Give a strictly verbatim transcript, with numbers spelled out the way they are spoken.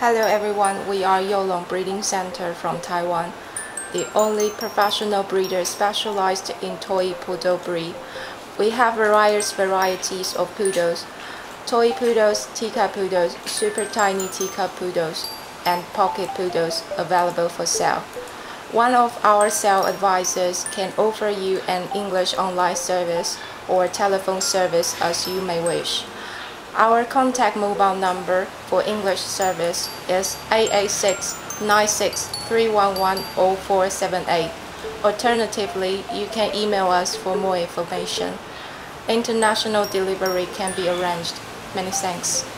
Hello everyone, we are Youlong Breeding Center from Taiwan, the only professional breeder specialized in toy poodle breed. We have various varieties of poodles, toy poodles, teacup poodles, super tiny teacup poodles, and pocket poodles available for sale. One of our sales advisors can offer you an English online service or telephone service as you may wish. Our contact mobile number for English service is eight eight six, nine six, three one one, zero four seven eight. Alternatively, you can email us for more information. International delivery can be arranged. Many thanks.